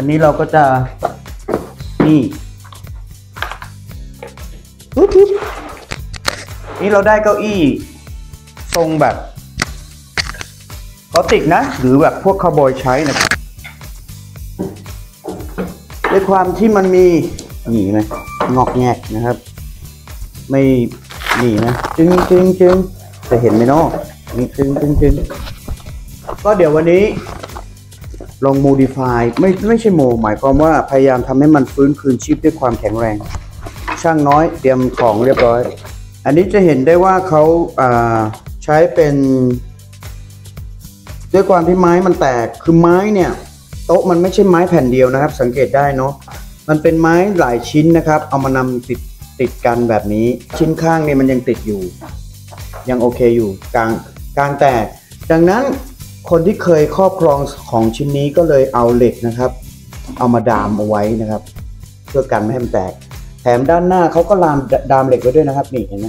นนี้เราก็จะนี่นี่เราได้เก้าอี้ทรงแบบคลาสสิกนะหรือแบบพวกคาวบอยใช้นะครับด้วยความที่มันมีนี่ไหมงอกแงกนะครับไม่นี่นะจึงจะเห็นไหมเนาะนี่จึงก็เดี๋ยววันนี้ลองโมดิฟายไม่ใช่โมหมายความว่าพยายามทำให้มันฟื้นคืนชีพด้วยความแข็งแรงช่างน้อยเตรียมของเรียบร้อยอันนี้จะเห็นได้ว่าเขาใช้เป็นด้วยความที่ไม้มันแตกคือไม้เนี่ยโต๊ะมันไม่ใช่ไม้แผ่นเดียวนะครับสังเกตได้เนาะมันเป็นไม้หลายชิ้นนะครับเอามานำติดกันแบบนี้ชิ้นข้างเนี่ยมันยังติดอยู่ยังโอเคอยู่กลางแตกดังนั้นคนที่เคยครอบครองของชิ้นนี้ก็เลยเอาเหล็กนะครับเอามาดามเอาไว้นะครับเพื่อกันไม่ให้มันแตกแถมด้านหน้าเขาก็ดามเหล็กไว้ด้วยนะครับนี่เห็นไหม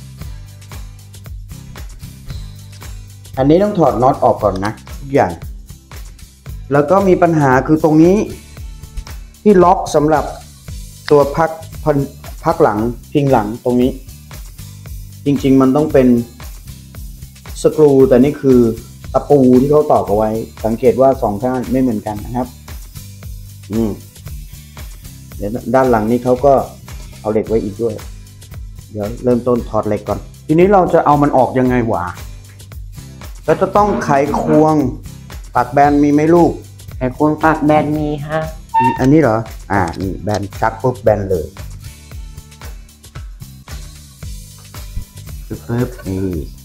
อันนี้ต้องถอดน็อตออกก่อนนะทุกอย่างแล้วก็มีปัญหาคือตรงนี้ที่ล็อกสำหรับตัวพักหลังพิงหลังตรงนี้จริงๆมันต้องเป็นสกรูแต่นี่คือตะปูที่เขาตอกเอาไว้สังเกตว่าสองด้านไม่เหมือนกันนะครับเดี๋ยวด้านหลังนี้เขาก็เอาเหล็กไว้อีกด้วยเดี๋ยวเริ่มต้นถอดเหล็กก่อนทีนี้เราจะเอามันออกยังไงวะเราจะต้องไขควงปากแบนมีไหมลูกไขควงปากแบนมีฮะอันนี้เหรอนี่แบนชักปุ๊บแบนเลยปึ๊บนี่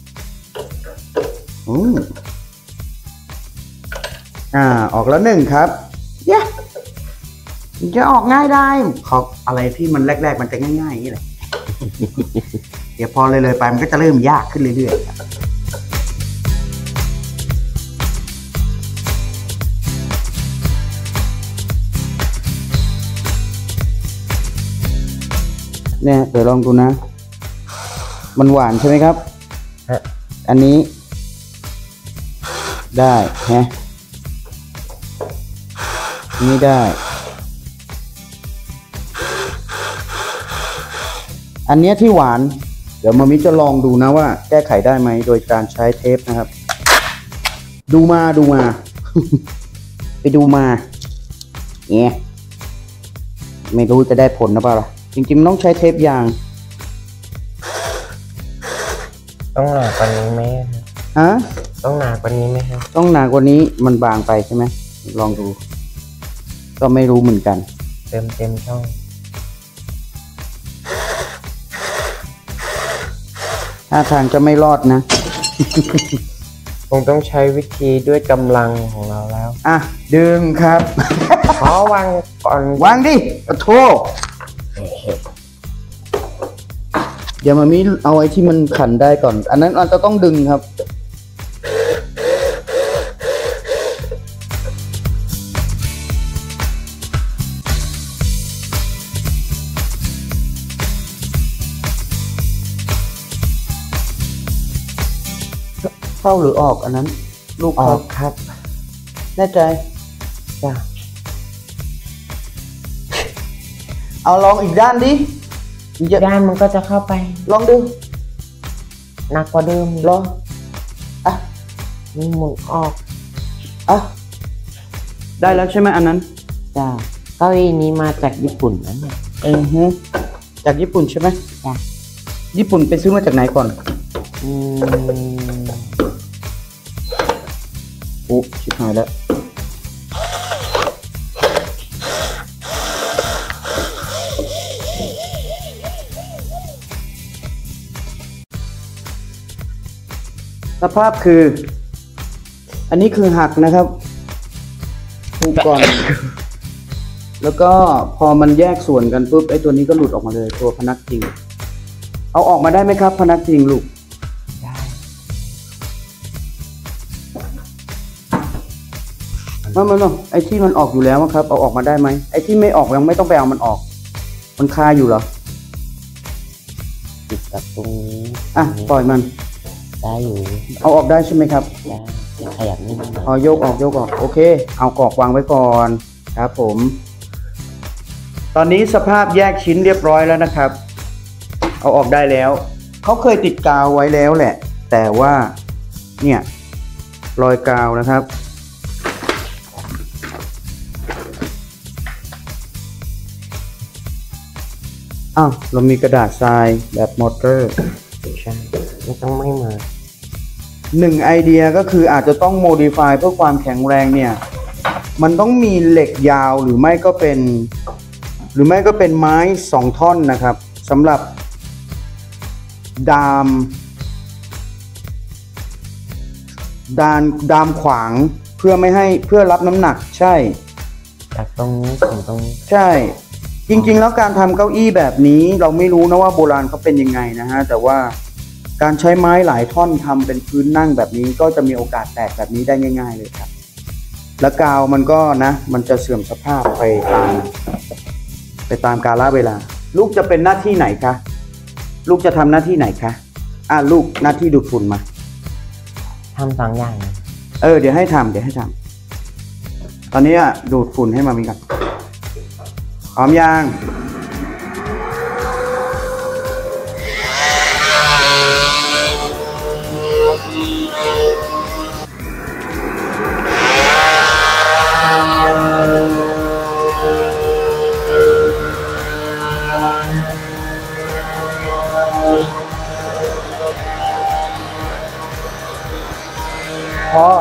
ออกแล้วหนึ่งครับจะออกง่ายได้เขาอะไรที่มันแรกๆมันจะง่ายๆอย่างนี้แหละ เดี๋ยวพอเลยไปมันก็จะเริ่มยากขึ้นเรื่อยๆเนี่ยเดี๋ยวลองดูนะมันหวานใช่ไหมครับอันนี้ได้ฮะนี่ได้อันนี้ที่หวานเดี๋ยวมามิจะลองดูนะว่าแก้ไขได้ไหมโดยการใช้เทปนะครับดูมา ไปดูมาเนี่ยไม่รู้จะได้ผลนะเปล่าล่ะจริงๆต้องใช้เทปยางต้องหนากว่านี้ไหมต้องหนากว่านี้ไหมครับต้องหนากว่านี้มันบางไปใช่ไหมลองดูก็ไม่รู้เหมือนกันเต็มช่องท่าทางจะไม่รอดนะคงต้องใช้วิธีด้วยกำลังของเราแล้วดึงครับวางก่อนวางดิโทษเดี๋ยวมามีเอาไอ้ที่มันขันได้ก่อนอันนั้นเราจะต้องดึงครับเข้าหรือออกอันนั้นลูกออกครับแน่ใจจ้ะเอาลองอีกด้านดิด้านมันก็จะเข้าไปลองดูหนักกว่าเดิมลองนี่หมุนออกได้แล้วใช่ไหมอันนั้นจ้ะเก้าอี้นี้มาจากญี่ปุ่นนะเนี่ยจากญี่ปุ่นใช่ไหมจ้ะญี่ปุ่นไปซื้อมาจากไหนก่อนชิบหายแล้วสภาพคืออันนี้คือหักนะครับถูกก่อน แล้วก็พอมันแยกส่วนกันปุ๊บไอ้ตัวนี้ก็หลุดออกมาเลยตัวพนักพิงเอาออกมาได้ไหมครับพนักพิงลูกได้ไม่ไอ้ที่มันออกอยู่แล้วครับเอาออกมาได้ไหมไอ้ที่ไม่ออกยังไม่ต้องไปเอามันออกมันคาอยู่เหรอติดกับตรงนี้ปล่อยมันได้อยู่เอาออกได้ใช่ไหมครับได้ขยับนิดหน่อยโยกออกโอเคเอากรอกวางไว้ก่อนครับผม ตอนนี้สภาพแยกชิ้นเรียบร้อยแล้วนะครับ เอาออกได้แล้วเขาเคยติดกาวไว้แล้วแหละ แต่ว่าเนี่ยรอยกาวนะครับอ้าวเรามีกระดาษทรายแบบมอเตอร์ใช่ไม่ต้องไม่มาหนึ่งไอเดียก็คืออาจจะต้องโมดิฟายเพื่อความแข็งแรงเนี่ยมันต้องมีเหล็กยาวหรือไม่ก็เป็นไม้2 ท่อนนะครับสำหรับดามขวางเพื่อรับน้ำหนักใช่จากตรงนี้ถึงตรงนี้ใช่จริงๆแล้วการทำเก้าอี้แบบนี้เราไม่รู้นะว่าโบราณเขาเป็นยังไงนะฮะแต่ว่าการใช้ไม้หลายท่อนทำเป็นพื้นนั่งแบบนี้ก็จะมีโอกาสแตกแบบนี้ได้ง่ายๆเลยครับและกาวมันก็นะมันจะเสื่อมสภาพไปตามกาลเวลาลูกจะเป็นหน้าที่ไหนคะลูกจะทำหน้าที่ไหนคะลูกหน้าที่ดูดฝุ่นมาทำ2 อย่างนะเดี๋ยวให้ทำตอนนี้ดูดฝุ่นให้มามีกันพร้อมยังพอ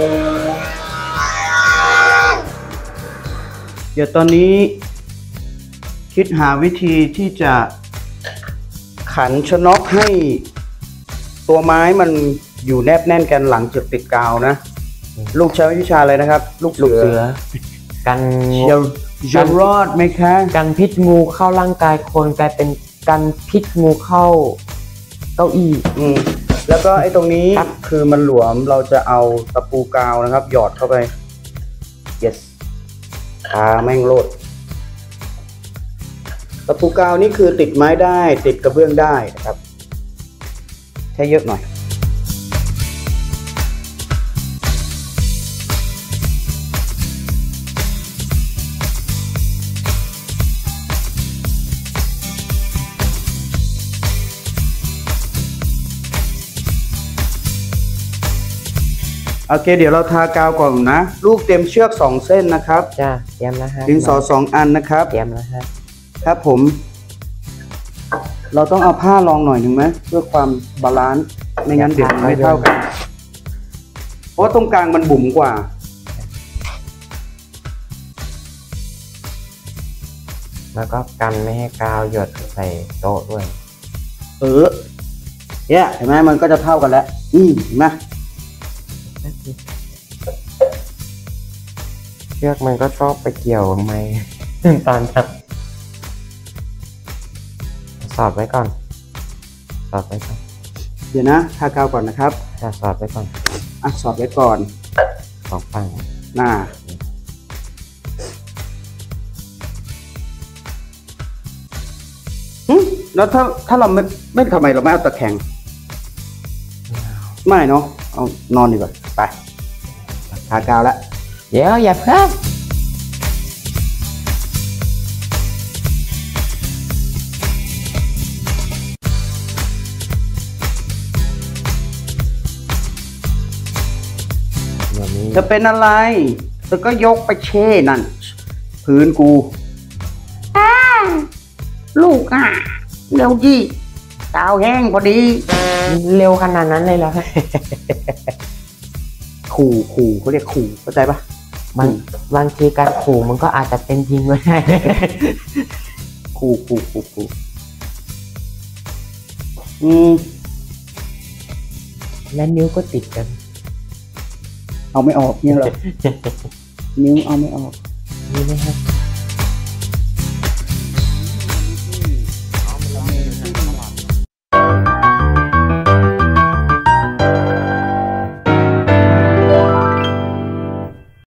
เดี๋ยวตอนนี้คิดหาวิธีที่จะขันชน็อกให้ตัวไม้มันอยู่แนบแน่นกันหลังจากติดกาวนะลูกใช้วิชาอะไรนะครับลูกเสือกันจะรอดไหมคะกันพิษงูเข้าร่างกายคนกลายเป็นกันพิษงูเข้าเก้าอี้แล้วก็ไอ้ตรงนี้คือมันหลวมเราจะเอาตะปูกาวนะครับหยอดเข้าไป yes แม่งโลดตะปูกาวนี่คือติดไม้ได้ติดกระเบื้องได้นะครับใช้เยอะหน่อยโอเคเดี๋ยวเราทากาวก่อนนะลูกเตรียมเชือก2 เส้นนะครับจ้าเตรียมแล้วฮะดินสอ2 อันนะครับเตรียมแล้วฮะครับผมเราต้องเอาผ้ารองหน่อยหนึ่งไหมเพื่อความบาลานซ์ไม่งั้นเดี๋ยวไม่เท่ากันเพราะตรงกลางมันบุ๋มกว่าแล้วก็กันไม่ให้กาวหยดใส่โต๊ะด้วยเนี่ยเห็นไหมมันก็จะเท่ากันแล้วเห็นไหมเชือกมันก็ชอบไปเกี่ยวไหมตอนครับสอดไว้ก่อนเดี๋ยวนะทากาวก่อนนะครับสอดไว้ก่อนสอดไว้ก่อน 2 ฝั่งหน้าแล้วถ้าเราไม่ทำไมเราไม่เอาตะแคงไม่เนาะเอานอนดีกว่าไปทากาวแล้วเดี๋ยวอย่าเพิ่มจะเป็นอะไรเธอก็ยกไปเช่นั่นพื้นกูลูกเร็วยี่กาวแห้งพอดีเร็วขนาดนั้นเลยเหรอขู่เขาเรียกขู่เข้าใจปะบางทีการขู่มันก็อาจจะเป็นจริงก็ได้ขู่และนิ้วก็ติดกันเอาไม่ออกเนี่ยหรอนิ้วเอาไม่ออกนี่ไหมครับ